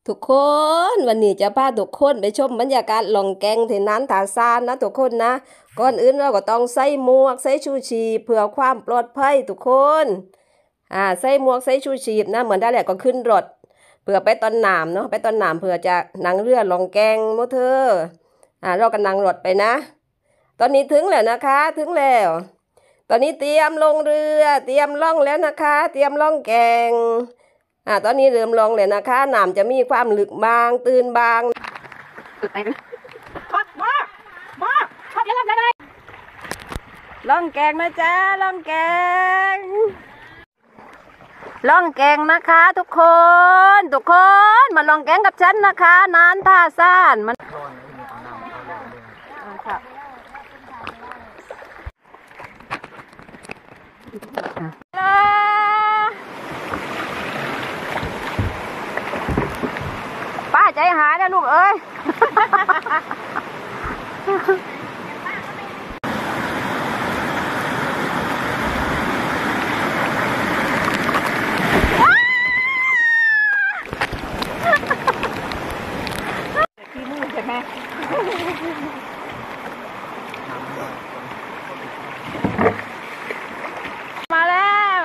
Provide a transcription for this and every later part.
ทุกคนวันนี้จะพาทุกคนไปชมบรรยากาศล่องแกงที่นั้นทาซานนะทุกคนนะก่อนอื่นเราก็ต้องใส่หมวกใส่ชูชีพเพื่อความปลอดภัยทุกคนใส่หมวกใส่ชูชีพนะเหมือนได้แหละก็ขึ้นรถเพื่อไปตอนหนามเนาะไปตอนหนามเพื่อจะนั่งเรือล่องแกงโมเธอเราก็นั่งรถไปนะตอนนี้ถึงแล้วนะคะถึงแล้วตอนนี้เตรียมลงเรือเตรียมล่องแล้วนะคะเตรียมล่องแกงตอนนี้เริ่มลงเลยนะคะน้ำจะมีความลึกบางตื่นบางล่องแกงนะจ๊ะล่องแกงล่องแกงนะคะทุกคนมาล่องแกงกับฉันนะคะนานท่าซ่านมันป้าใจหายนะลูกเอ้ยขี้มูกใช่ไหมมาแล้ว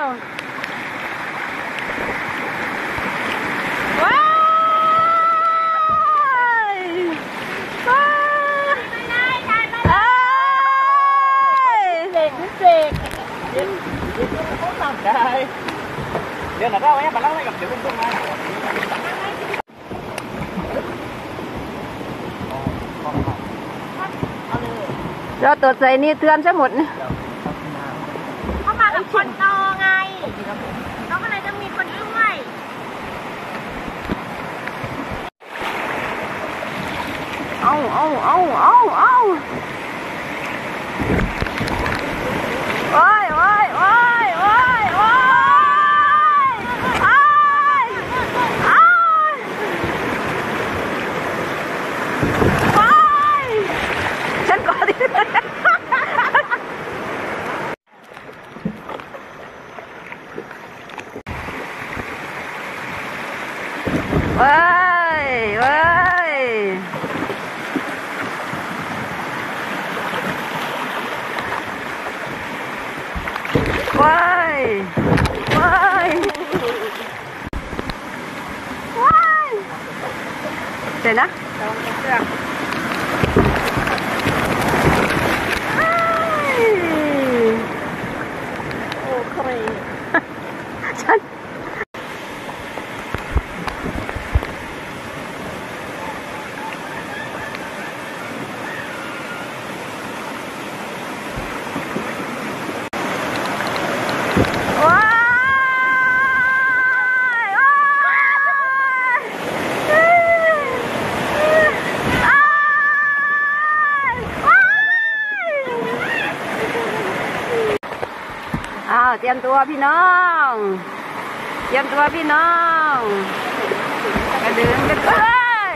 ว้ายเด็กเดี๋ยวเขาทำได้เดี๋ยวหน้าเราเนี่ยมาเล่าให้กับเดี๋ยวคุณผู้ชมนะเราตรวจใส่นี่เตือนซะหมดเขามากับคนโตไงเขาก็เลยต้องมีคนช่วยเอาโอ้ยฉันก่อนดิว้ายเดี๋ยวนะโอ้ใครฉันเตรียมตัวพี่น้องกระดึงกันเลย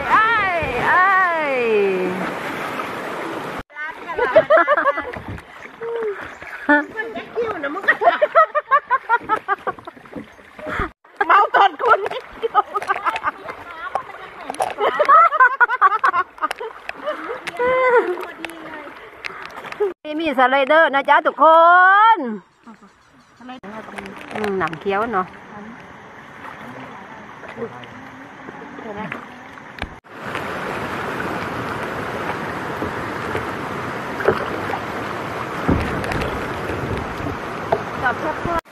มันจะคิ้วนะมึงเมาตอนคุณมีสไลเดอร์นะจ๊ะทุกคนหนังเคี้ยวเนาะจับ